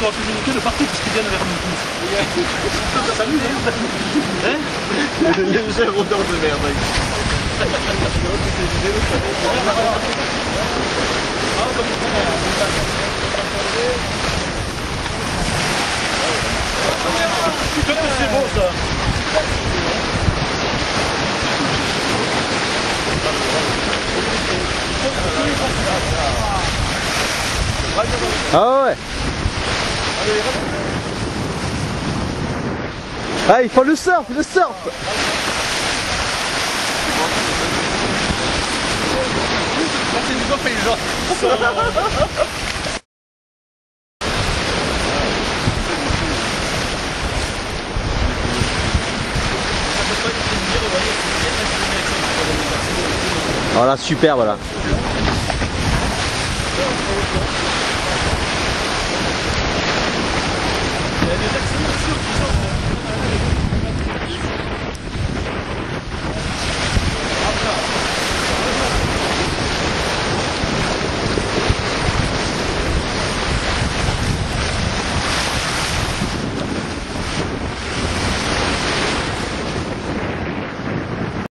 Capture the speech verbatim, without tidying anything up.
avoir communiqué de partout parce qu'ils viennent vers nous tous. Ça s'amuse, hein? Légère odeur de merde. Putain que c'est bon ça. Ah ouais. Ah, il faut le surf, le surf. C'est du copain, genre. Voilà, super, voilà.